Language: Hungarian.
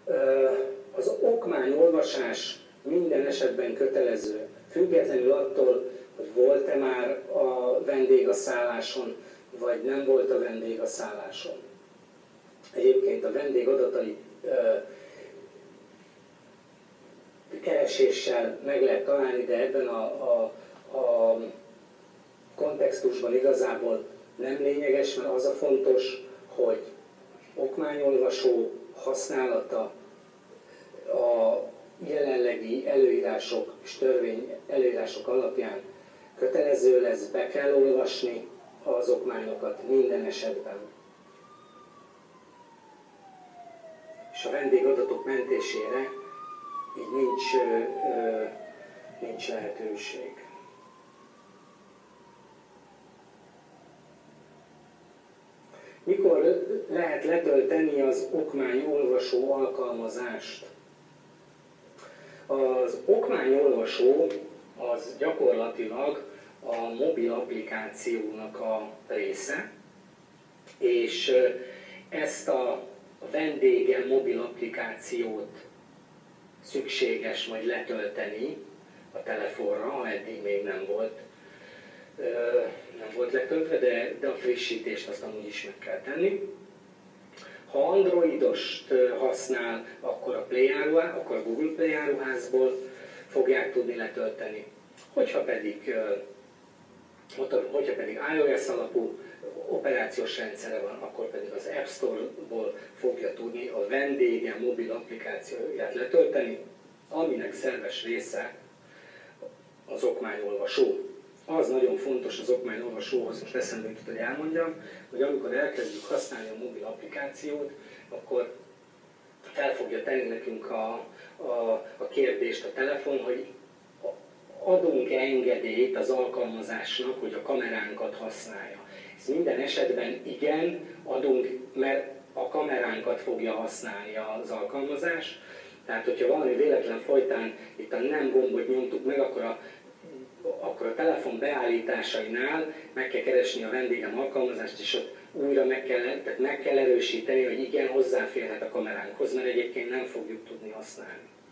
Az okmányolvasás minden esetben kötelező, függetlenül attól, hogy volt-e már a vendég a szálláson, vagy nem volt a vendég a szálláson. Egyébként a vendég adatai kereséssel meg lehet találni, de ebben a kontextusban igazából nem lényeges, mert az a fontos, hogy okmányolvasó használata a jelenlegi előírások és törvény előírások alapján kötelező lesz, be kell olvasni az okmányokat minden esetben. És a vendégadatok mentésére így nincs lehetőség. Mikor lehet letölteni az okmányolvasó alkalmazást? Az okmányolvasó az gyakorlatilag a mobil applikációnak a része, és ezt a vendége mobil applikációt szükséges majd letölteni a telefonra, ha eddig még nem volt letöltve, de a frissítést azt amúgy is meg kell tenni. Ha androidost használ, akkor a Google Play áruházból fogják tudni letölteni. Hogyha pedig iOS alapú operációs rendszere van, akkor pedig az App Store-ból fogja tudni a vendége mobil applikációját letölteni, aminek szerves része az okmányolvasó. Az nagyon fontos az okmányolvasóhoz, most eszembe jutott, hogy elmondjam, hogy amikor elkezdjük használni a mobil applikációt, akkor fel fogja tenni nekünk a kérdést a telefon, hogy adunk-e engedélyt az alkalmazásnak, hogy a kameránkat használja. Ez minden esetben igen, adunk, mert a kameránkat fogja használni az alkalmazás. Tehát, hogyha valami véletlen folytán itt a nem gombot nyomtuk meg, akkor a telefon beállításainál meg kell keresni a vendégem alkalmazást, és ott újra meg kell erősíteni, hogy igen, hozzáférhet a kameránkhoz, mert egyébként nem fogjuk tudni használni.